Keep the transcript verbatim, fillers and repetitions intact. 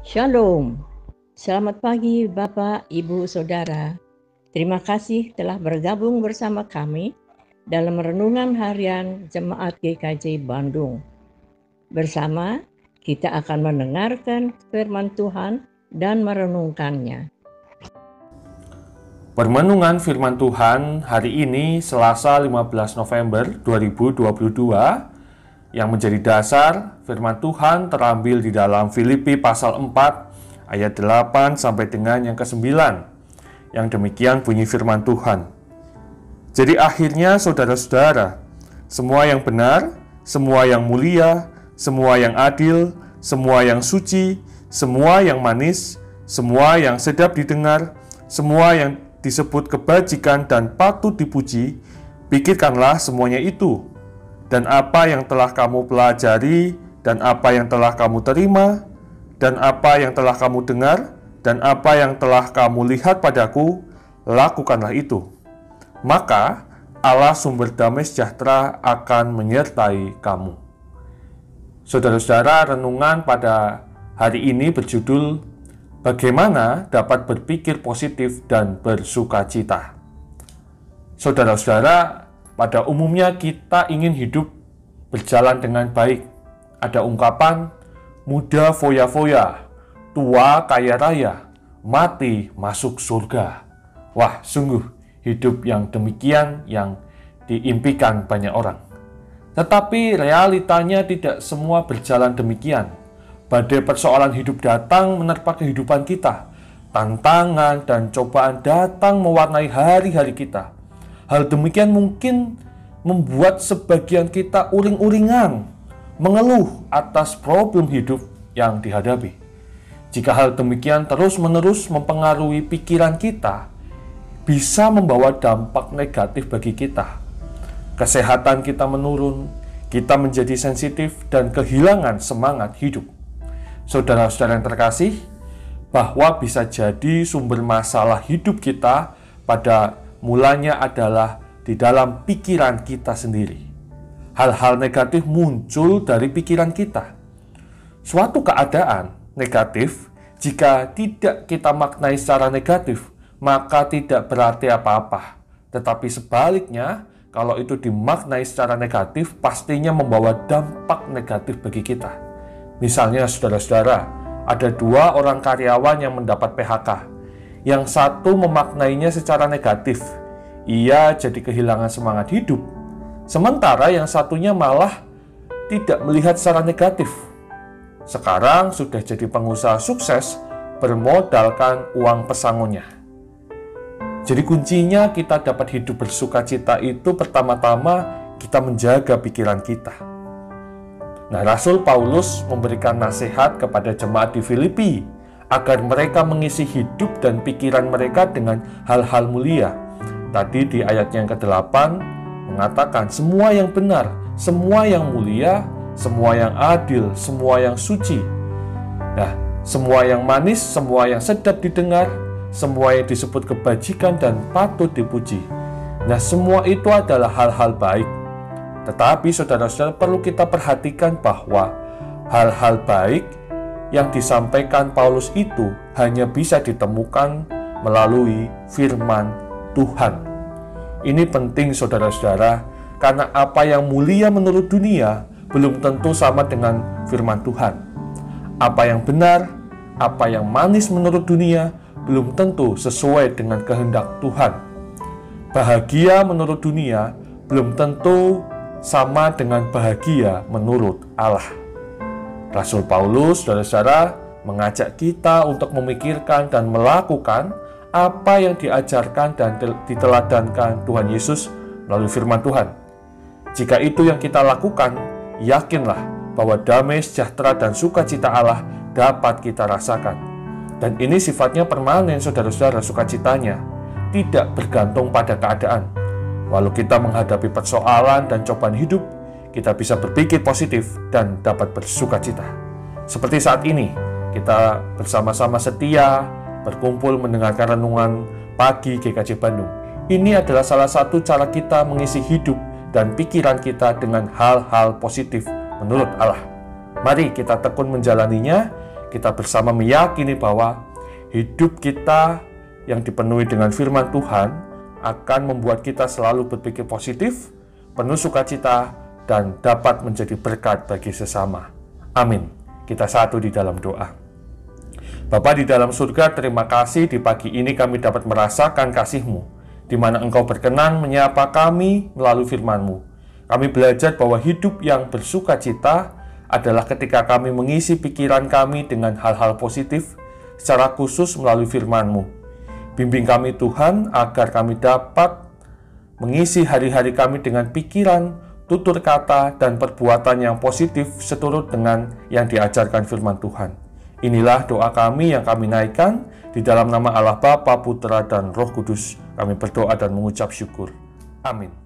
Shalom. Selamat pagi Bapak, Ibu, Saudara. Terima kasih telah bergabung bersama kami dalam renungan harian Jemaat G K J Bandung. Bersama kita akan mendengarkan firman Tuhan dan merenungkannya. Permenungan firman Tuhan hari ini Selasa lima belas November dua ribu dua puluh dua yang menjadi dasar firman Tuhan terambil di dalam Filipi pasal empat ayat delapan sampai dengan yang kesembilan. Yang demikian bunyi firman Tuhan. Jadi akhirnya saudara-saudara, semua yang benar, semua yang mulia, semua yang adil, semua yang suci, semua yang manis, semua yang sedap didengar, semua yang disebut kebajikan dan patut dipuji, pikirkanlah semuanya itu. Dan apa yang telah kamu pelajari, dan apa yang telah kamu terima, dan apa yang telah kamu dengar, dan apa yang telah kamu lihat padaku, lakukanlah itu. Maka Allah sumber damai sejahtera akan menyertai kamu. Saudara-saudara, renungan pada hari ini berjudul Bagaimana dapat berpikir positif dan bersukacita. Saudara-saudara, pada umumnya kita ingin hidup berjalan dengan baik. Ada ungkapan, muda foya-foya, tua kaya raya, mati masuk surga. Wah, sungguh hidup yang demikian yang diimpikan banyak orang. Tetapi realitanya tidak semua berjalan demikian. Badai persoalan hidup datang menerpa kehidupan kita. Tantangan dan cobaan datang mewarnai hari-hari kita. Hal demikian mungkin membuat sebagian kita uring-uringan, mengeluh atas problem hidup yang dihadapi. Jika hal demikian terus-menerus mempengaruhi pikiran kita, bisa membawa dampak negatif bagi kita. Kesehatan kita menurun, kita menjadi sensitif dan kehilangan semangat hidup. Saudara-saudara yang terkasih, bahwa bisa jadi sumber masalah hidup kita pada mulanya adalah di dalam pikiran kita sendiri. Hal-hal negatif muncul dari pikiran kita. Suatu keadaan negatif, jika tidak kita maknai secara negatif, maka tidak berarti apa-apa. Tetapi sebaliknya, kalau itu dimaknai secara negatif, pastinya membawa dampak negatif bagi kita. Misalnya, saudara-saudara, ada dua orang karyawan yang mendapat P H K. Yang satu memaknainya secara negatif. Ia jadi kehilangan semangat hidup. Sementara yang satunya malah tidak melihat secara negatif. Sekarang sudah jadi pengusaha sukses bermodalkan uang pesangonnya. Jadi kuncinya kita dapat hidup bersukacita itu pertama-tama kita menjaga pikiran kita. Nah, Rasul Paulus memberikan nasihat kepada jemaat di Filipi agar mereka mengisi hidup dan pikiran mereka dengan hal-hal mulia. Tadi di ayat yang kedelapan mengatakan semua yang benar, semua yang mulia, semua yang adil, semua yang suci. Nah, semua yang manis, semua yang sedap didengar, semua yang disebut kebajikan dan patut dipuji. Nah, semua itu adalah hal-hal baik. Tetapi saudara-saudara perlu kita perhatikan bahwa hal-hal baik yang disampaikan Paulus itu hanya bisa ditemukan melalui firman Tuhan. Ini penting saudara-saudara, karena apa yang mulia menurut dunia belum tentu sama dengan firman Tuhan. Apa yang benar, apa yang manis menurut dunia belum tentu sesuai dengan kehendak Tuhan. Bahagia menurut dunia belum tentu sama dengan bahagia menurut Allah. Rasul Paulus, saudara-saudara, mengajak kita untuk memikirkan dan melakukan apa yang diajarkan dan diteladankan Tuhan Yesus melalui firman Tuhan. Jika itu yang kita lakukan, yakinlah bahwa damai, sejahtera, dan sukacita Allah dapat kita rasakan. Dan ini sifatnya permanen, saudara-saudara, sukacitanya tidak bergantung pada keadaan. Walau kita menghadapi persoalan dan cobaan hidup, kita bisa berpikir positif dan dapat bersukacita. Seperti saat ini, kita bersama-sama setia berkumpul mendengarkan renungan pagi G K J Bandung. Ini adalah salah satu cara kita mengisi hidup dan pikiran kita dengan hal-hal positif menurut Allah. Mari kita tekun menjalaninya, kita bersama meyakini bahwa hidup kita yang dipenuhi dengan firman Tuhan akan membuat kita selalu berpikir positif, penuh sukacita, dan dapat menjadi berkat bagi sesama. Amin. Kita satu di dalam doa. Bapa di dalam surga, terima kasih di pagi ini kami dapat merasakan kasih-Mu, di mana Engkau berkenan menyapa kami melalui firman-Mu. Kami belajar bahwa hidup yang bersukacita adalah ketika kami mengisi pikiran kami dengan hal-hal positif, secara khusus melalui firman-Mu. Bimbing kami Tuhan, agar kami dapat mengisi hari-hari kami dengan pikiran, tutur kata, dan perbuatan yang positif seturut dengan yang diajarkan firman Tuhan. Inilah doa kami yang kami naikkan di dalam nama Allah Bapa, Putra, dan Roh Kudus. Kami berdoa dan mengucap syukur. Amin.